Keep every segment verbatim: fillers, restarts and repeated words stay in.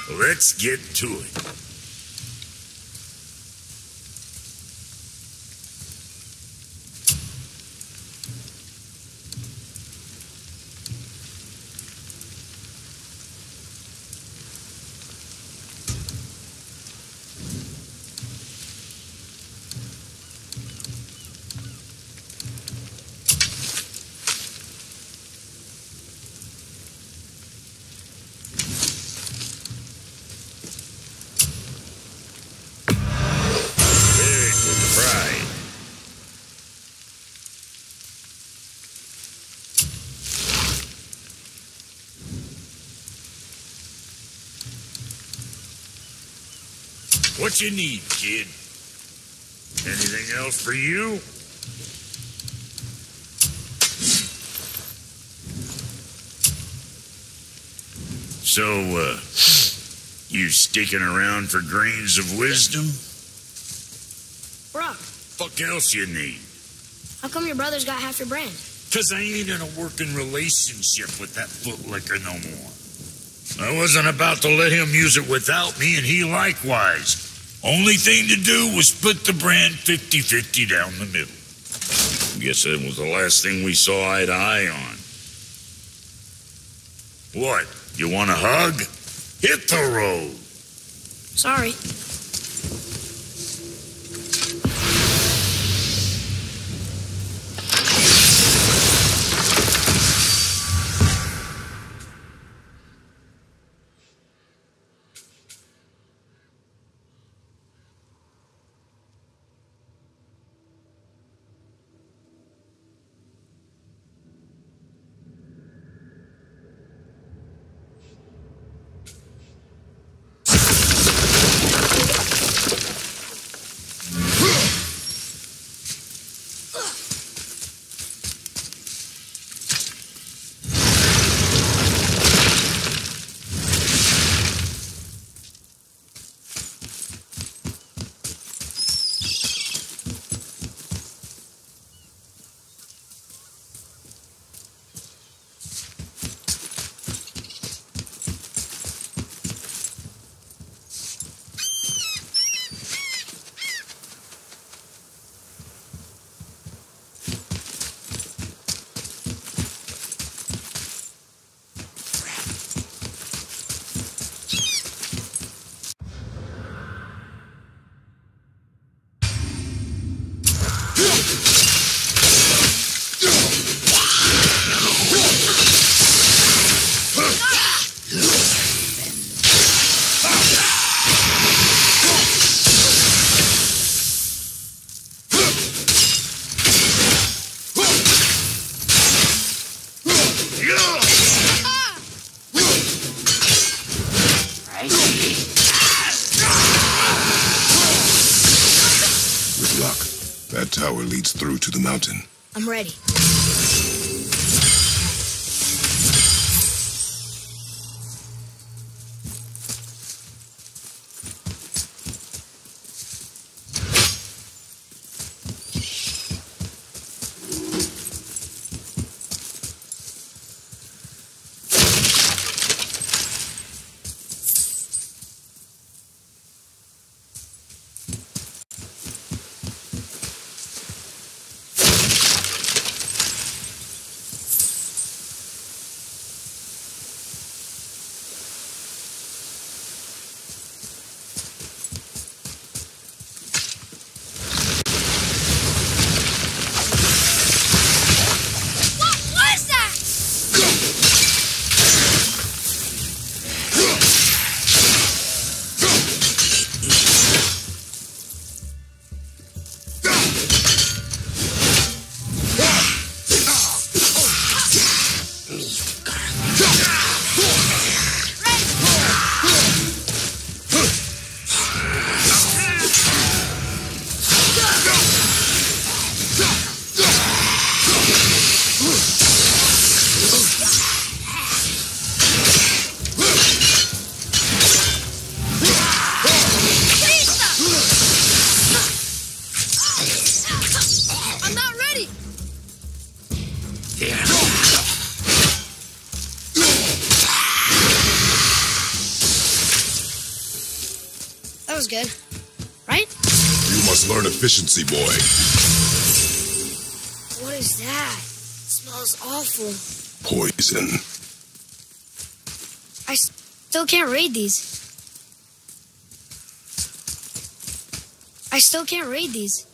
Let's get to it. What you need, kid? Anything else for you? So, uh, you sticking around for grains of wisdom? Brock. Fuck else you need? How come your brother's got half your brand? Cause I ain't in a working relationship with that footlicker no more. I wasn't about to let him use it without me, and he likewise. Only thing to do was split the brand fifty fifty down the middle. Guess that was the last thing we saw eye to eye on. What? You want a hug? Hit the road. Sorry. That tower leads through to the mountain. I'm ready. That was good. Right? You must learn efficiency, boy. What is that? It smells awful. Poison. I still can't read these. I still can't read these.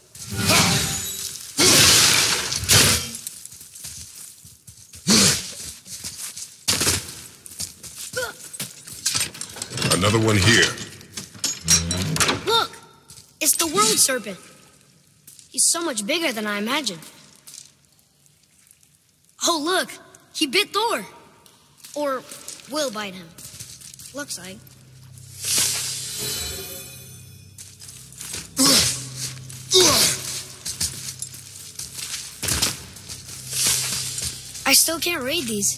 Another one here. Look! It's the world serpent. He's so much bigger than I imagined. Oh, look! He bit Thor. Or will bite him. Looks like. I still can't read these.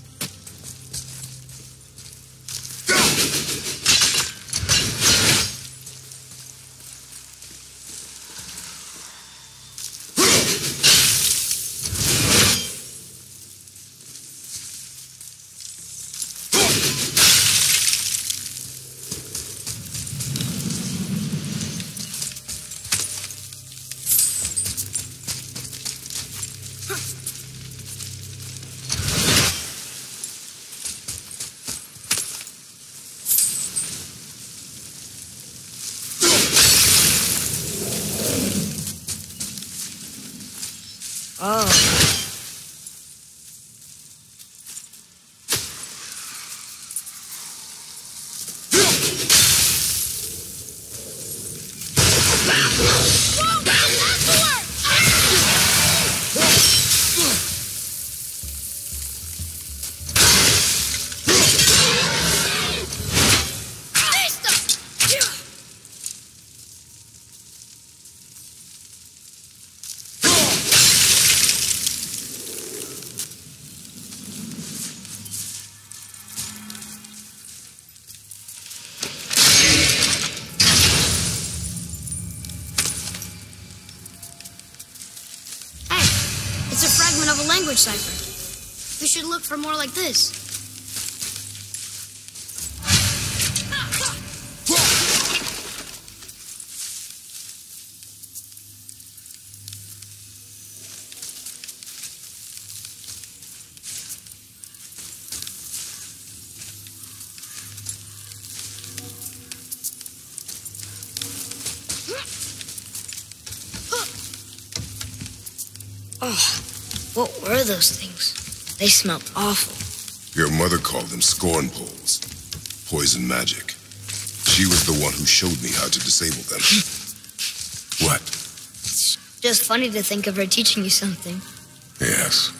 Oh. It's a fragment of a language cipher. We should look for more like this. Oh, what were those things? They smelled awful. Your mother called them scorn poles. Poison magic. She was the one who showed me how to disable them. What? It's just funny to think of her teaching you something. Yes.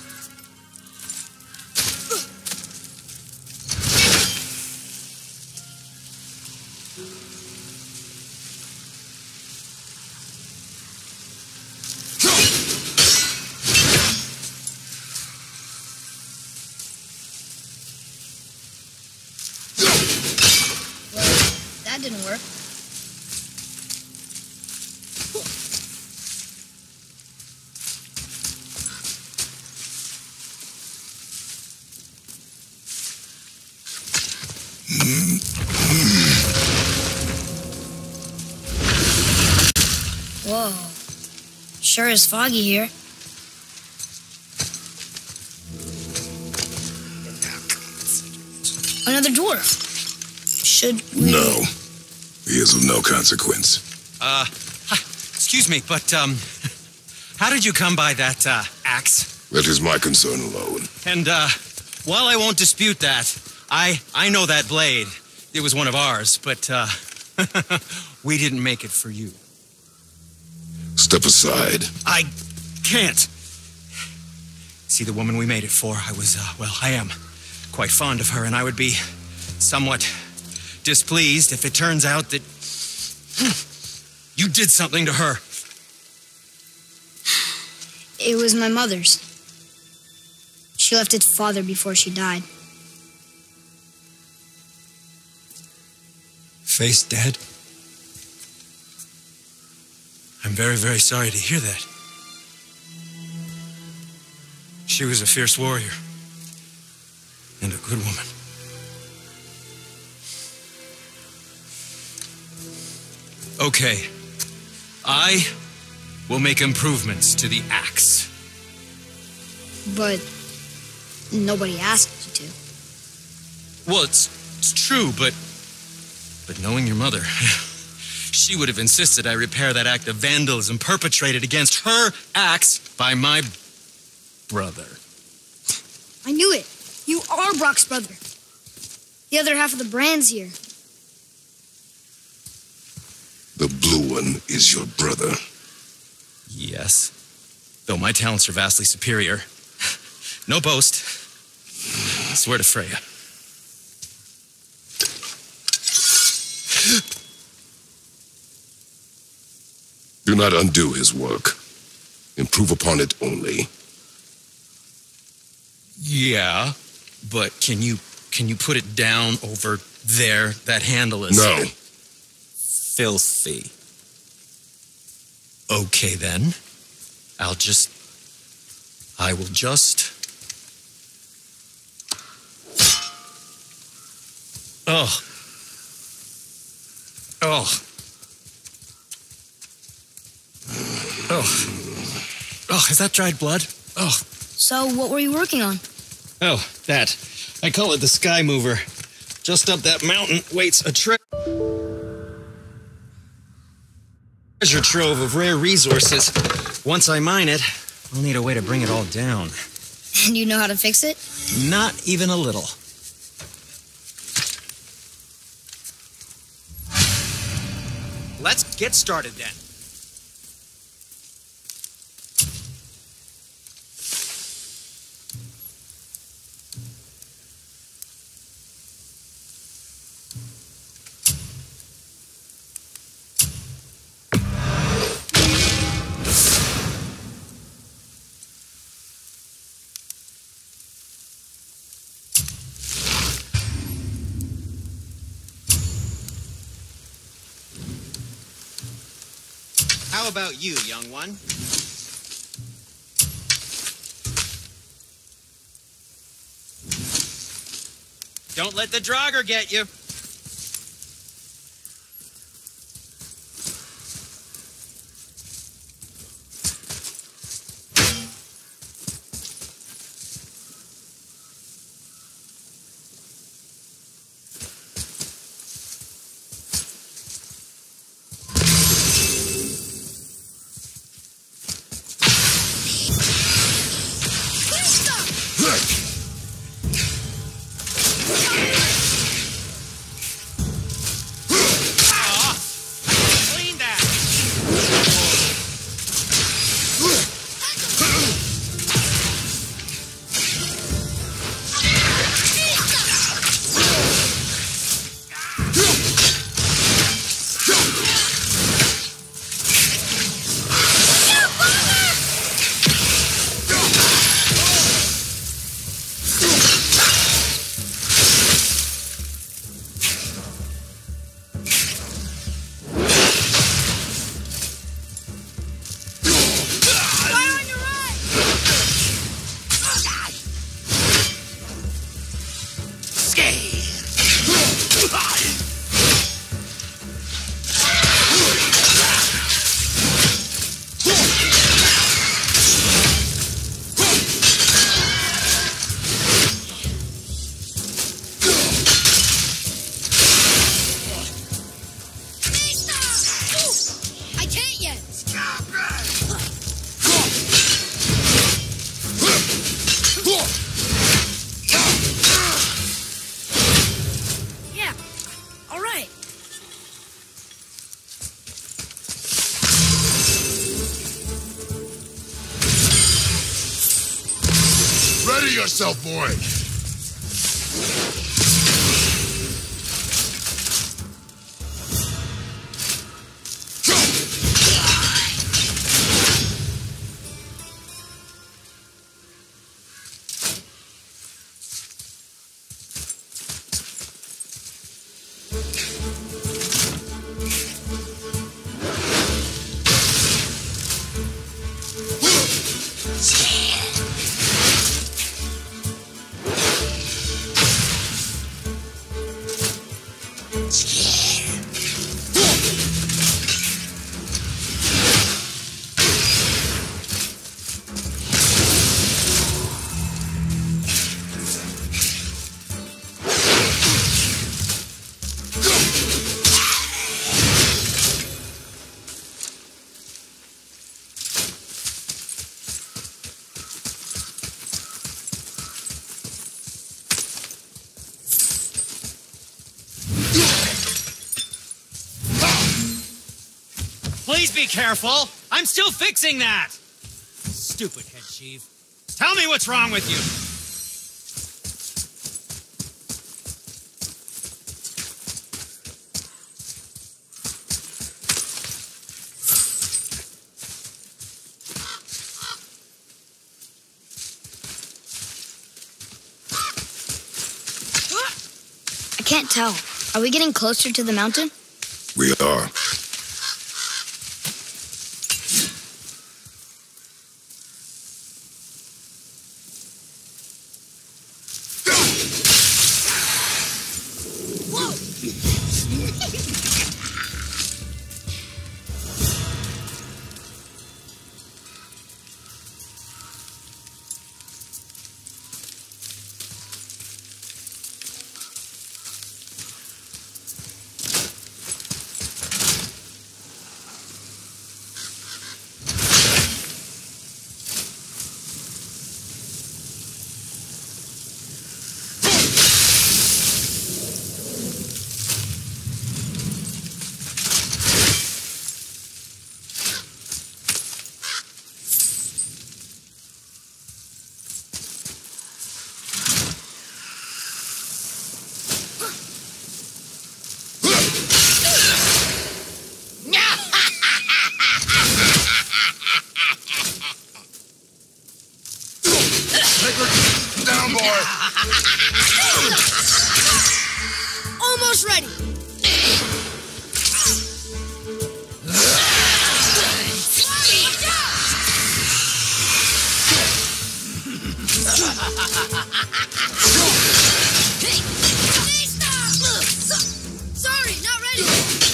That didn't work. Whoa. Sure is foggy here. Another dwarf. Should we... No. He is of no consequence. Uh, excuse me, but, um, how did you come by that, uh, axe? That is my concern alone. And, uh, while I won't dispute that, I, I know that blade. It was one of ours, but, uh, we didn't make it for you. Step aside. I can't. See, the woman we made it for, I was, uh, well, I am quite fond of her, and I would be somewhat displeased if it turns out that you did something to her. It was my mother's. She left its father before she died. Face dead? I'm very, very sorry to hear that. She was a fierce warrior and a good woman. Okay. I will make improvements to the axe. But nobody asked you to. Well, it's, it's true, but... But knowing your mother, she would have insisted I repair that act of vandalism perpetrated against her axe by my brother. I knew it. You are Brock's brother. The other half of the brand's here. The blue one is your brother. Yes. Though my talents are vastly superior. No boast. I swear to Freya. Do not undo his work. Improve upon it only. Yeah, but can you can you put it down over there? That handle is... No. Filthy. Okay, then. I'll just... I will just... Oh. Oh. Oh. Oh, is that dried blood? Oh. So, what were you working on? Oh, that. I call it the Sky Mover. Just up that mountain waits a tre- treasure trove of rare resources. Once I mine it, I'll need a way to bring it all down. And you know how to fix it? Not even a little. Let's get started then. How about you, young one? Don't let the Draugr get you. Ready yourself, boy! please be careful. I'm still fixing that. Stupid head chief. Tell me what's wrong with you. I can't tell. Are we getting closer to the mountain? We are. Down, boy. Almost ready. Sorry, not ready.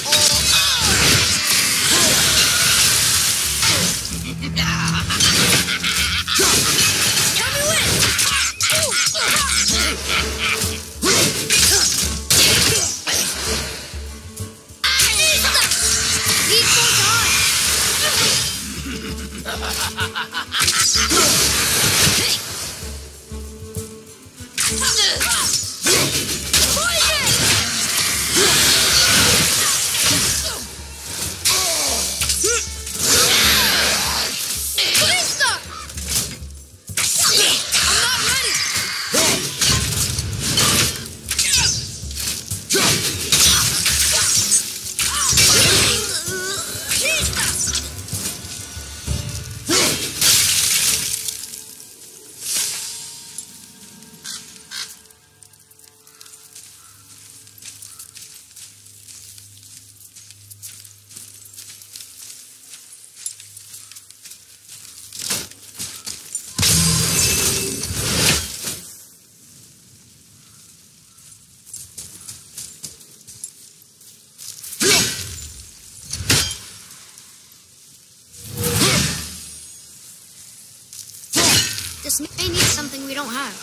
Tell me when. Need more time. This may need something we don't have.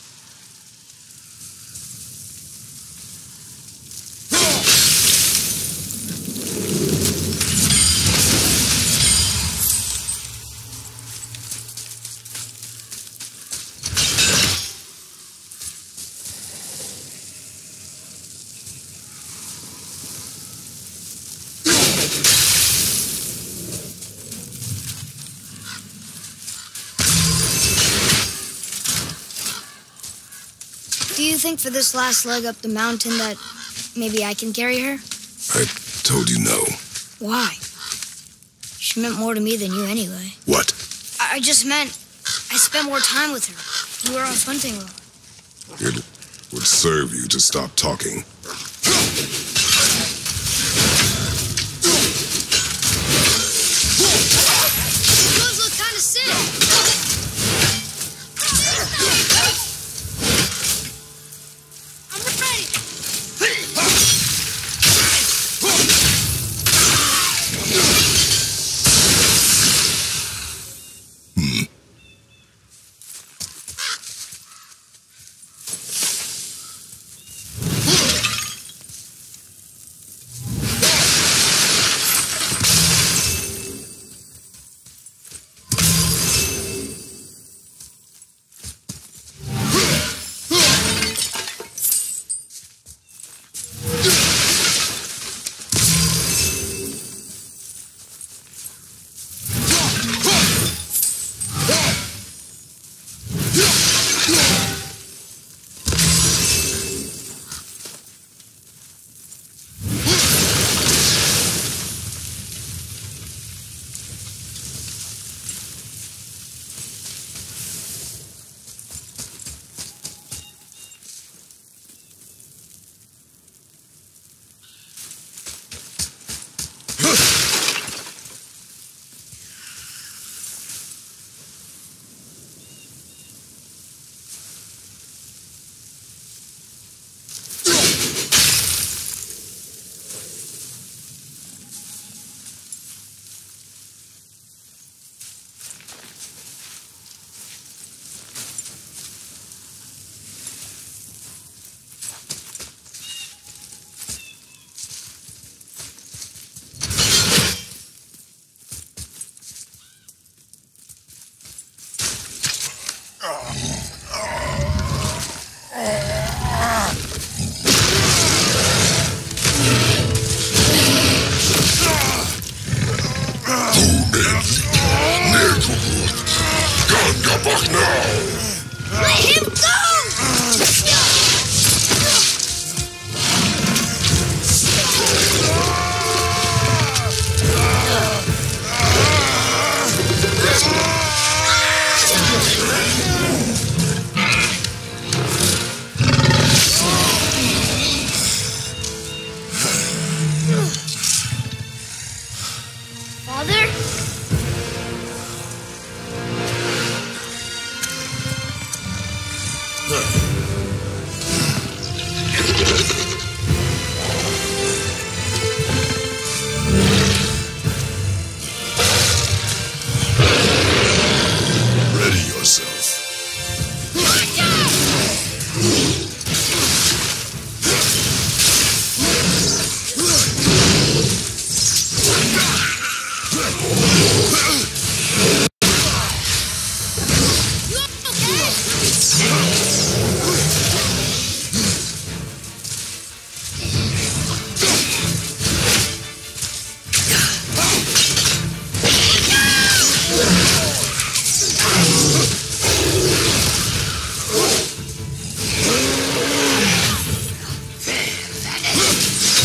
Do you think for this last leg up the mountain that maybe I can carry her? I told you no. Why? She meant more to me than you anyway. What? I, I just meant I spent more time with her. You were off hunting a lot. It would serve you to stop talking. Those look kind of sick.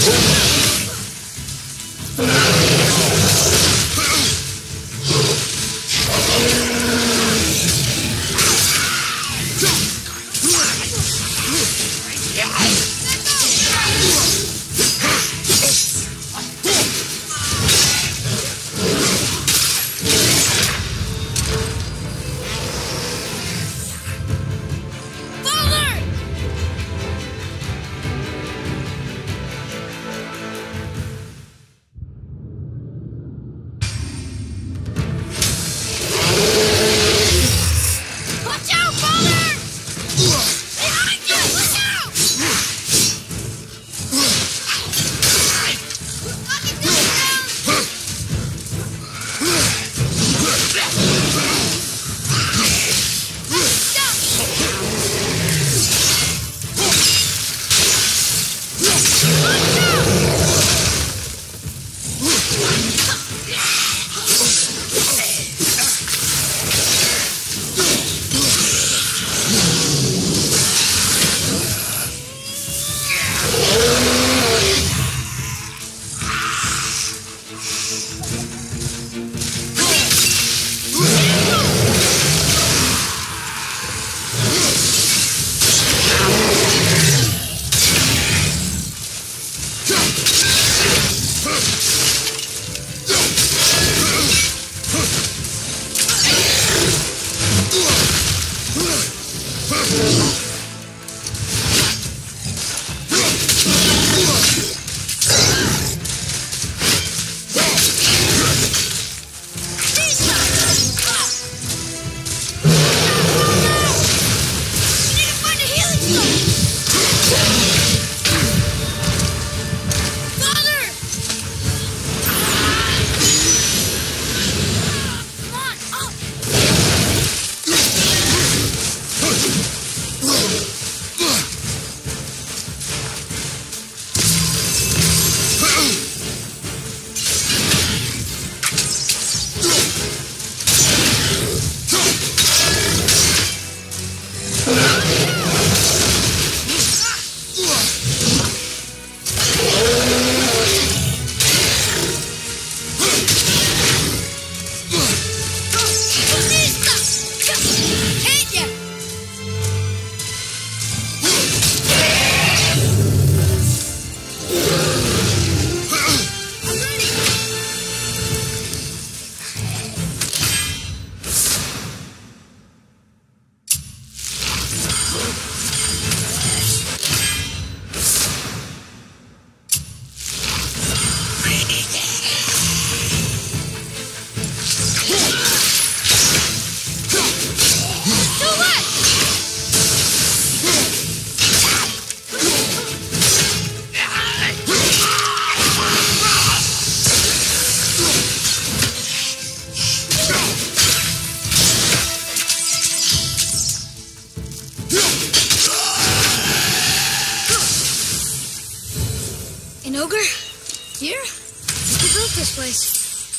An ogre? Here? Who built this place?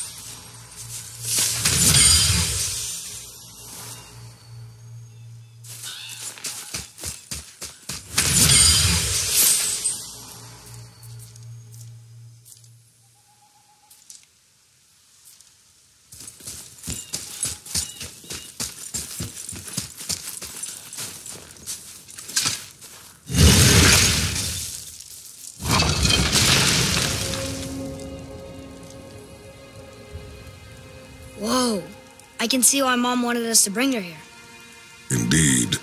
Whoa. I can see why Mom wanted us to bring her here. Indeed.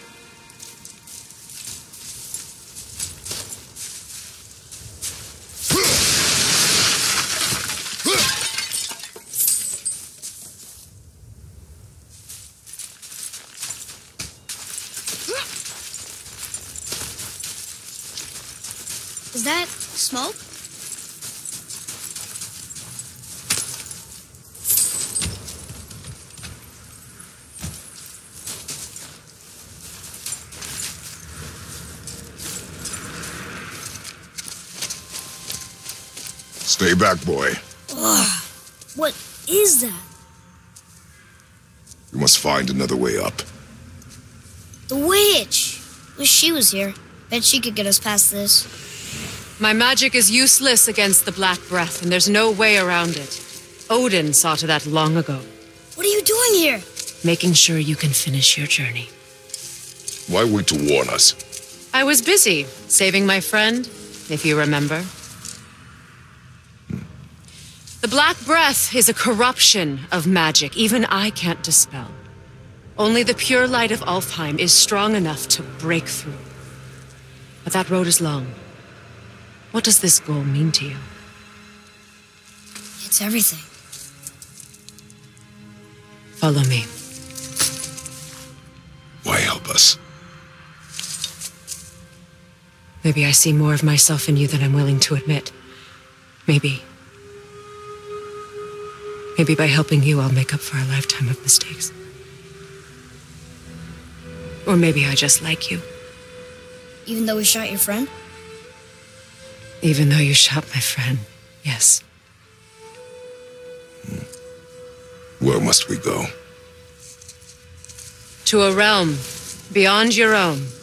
Is that smoke? Stay back, boy. Ugh. What is that? We must find another way up. The witch! Wish she was here. Bet she could get us past this. My magic is useless against the Black Breath, and there's no way around it. Odin saw to that long ago. What are you doing here? Making sure you can finish your journey. Why wait to warn us? I was busy, saving my friend, if you remember. The Black Breath is a corruption of magic even I can't dispel. Only the pure light of Alfheim is strong enough to break through. But that road is long. What does this goal mean to you? It's everything. Follow me. Why help us? Maybe I see more of myself in you than I'm willing to admit. Maybe. Maybe by helping you, I'll make up for a lifetime of mistakes. Or maybe I just like you. Even though we shot your friend? Even though you shot my friend, yes. Where must we go? To a realm beyond your own.